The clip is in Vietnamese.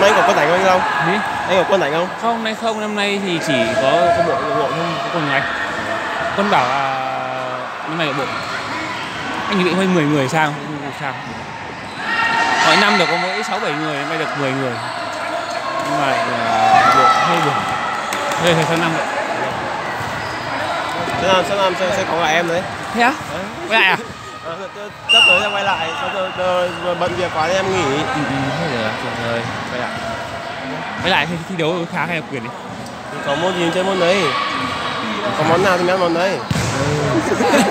nay có quân đánh không không? Gì? Anh có quân đánh không? Không, nay không, năm nay thì chỉ có bộ thôi, có quân ngày. Quân bảo là năm nay ở bộ. Anh bị hơi 10 người sao? Sao? Mỗi năm được có mỗi 6-7 người, năm nay được 10 người. Nhưng mà bộ hơi buồn. Hơi sang năm vậy. Sang năm sẽ có cả em đấy. Thế á? Quay lại à? Sắp tới sẽ quay lại, bận việc quá nên em nghỉ. Thế rồi, rồi, quay lại. Quay lại thì thi đấu khá hay là quyền đi? Có môn gì chơi môn đấy. Có món nào thì ăn món đấy.